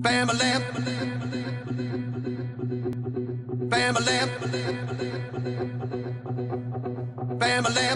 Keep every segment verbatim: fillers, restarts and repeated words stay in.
Family, family, family,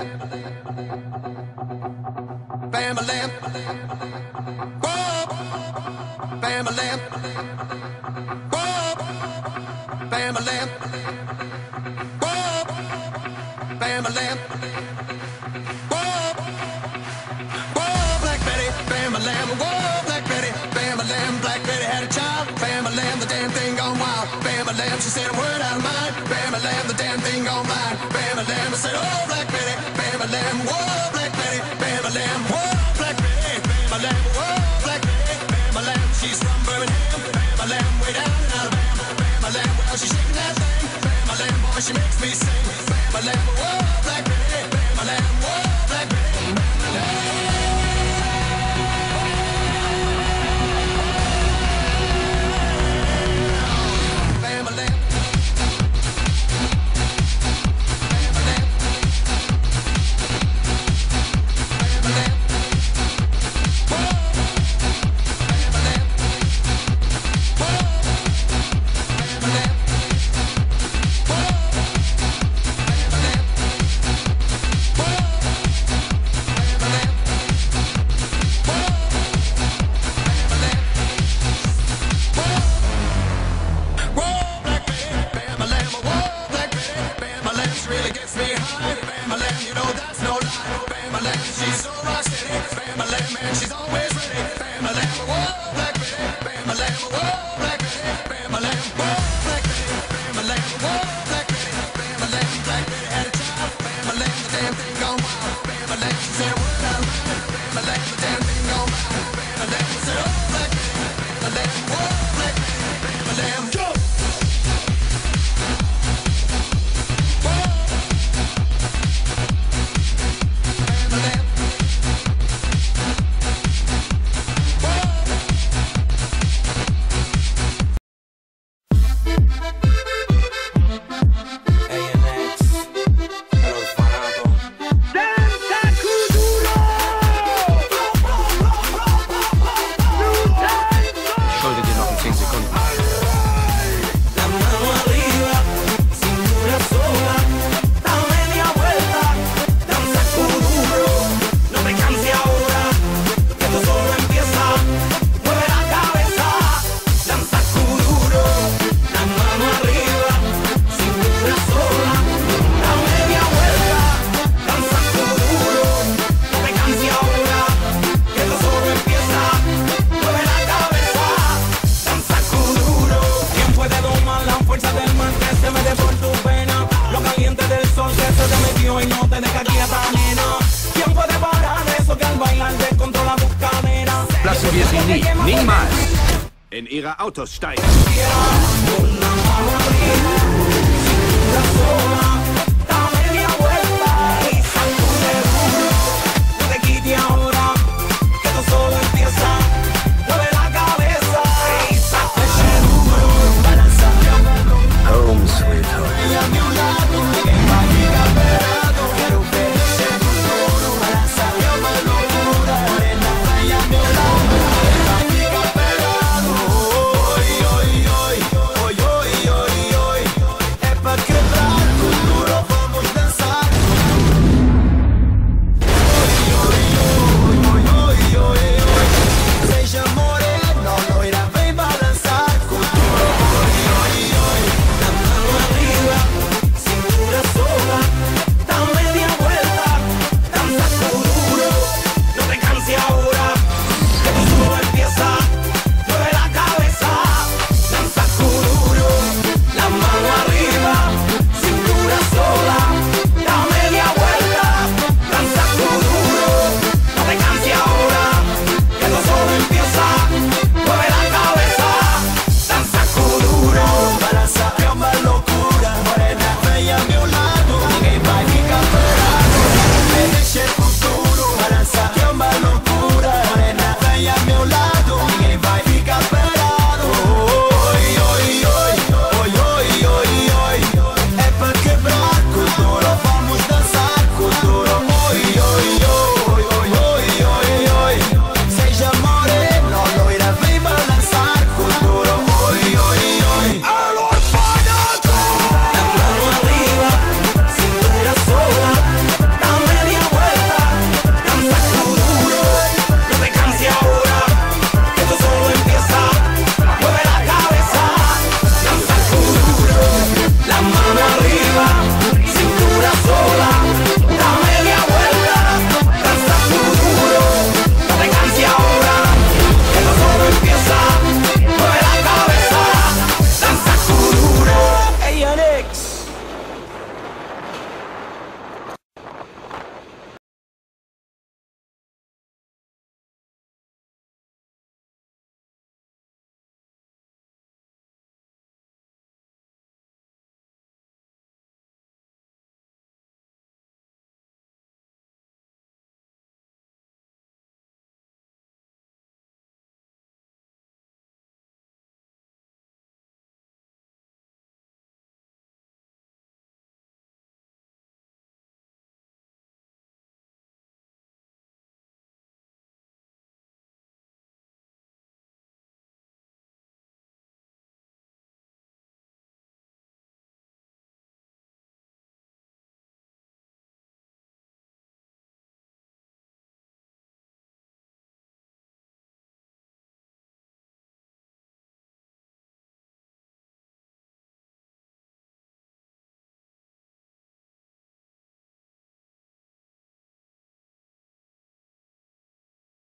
family, whoa, family, whoa, family, whoa, family, whoa, whoa, Black Betty, family, whoa, Black Betty, family, Black Betty had a child, family, the damn thing gone wild, family, she said a word out of mine, family, the damn thing gone blind, family, I said, oh, Black Betty, family, whoa, Black Betty, family, whoa, Black Betty, family, whoa, Black Betty, family, she's from Birmingham, family, way down in Alabama, family, well, she's shaking that thing, family, boy, she makes me sing, family, whoa, Black Betty, family, whoa, Black Betty, family. Lassen wir sie nie, niemals in ihre Autos steigen.